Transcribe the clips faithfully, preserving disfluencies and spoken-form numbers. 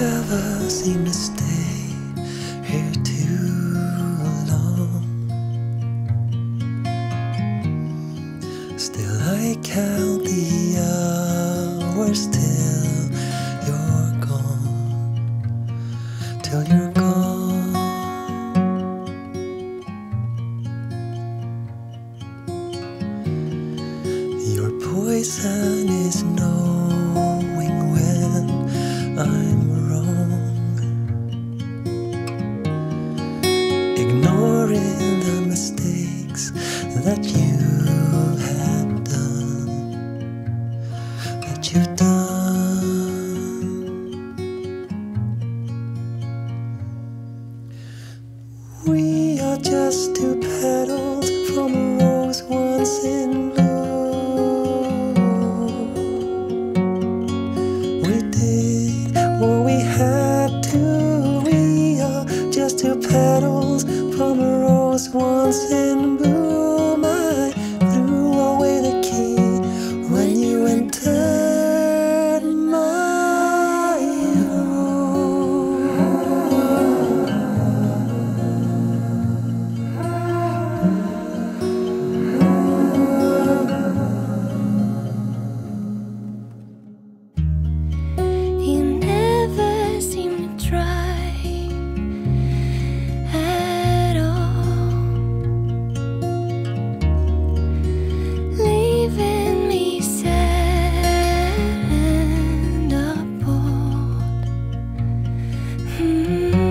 never seem to stay here too long. Still I count the hours till you're gone, till you're gone. Your poison is knowing when I'm wrong, ignoring the mistakes that you had done, that you've done. We are just two petals from a rose once in bloom. What we had to, we are just two petals from a rose once in bloom. I threw away the key when you entered my room. You never seem to try at all, leaving me sad and appalled. Hmm.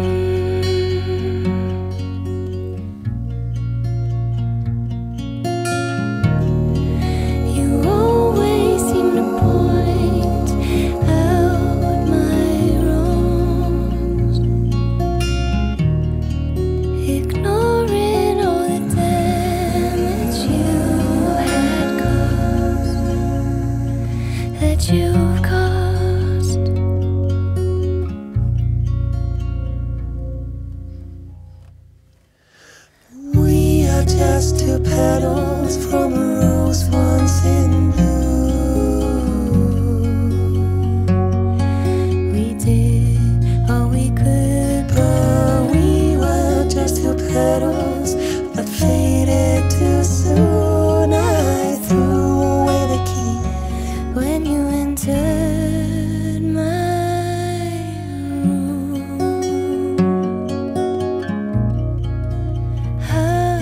You always seem to point out my wrongs, ignoring all the damage you had caused, that you've caused. We are just two petals from a rose once in bloom. We did all we could, But we were just two petals that faded too soon. I threw away the key when you entered my room. Ah.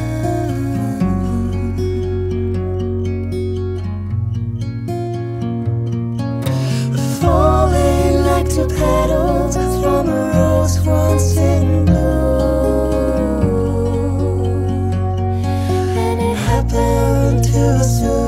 falling like two petals from a rose once in bloom. And it happened too soon.